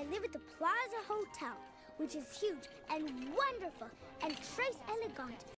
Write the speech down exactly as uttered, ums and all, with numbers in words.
live at the Plaza Hotel, which is huge and wonderful and très elegant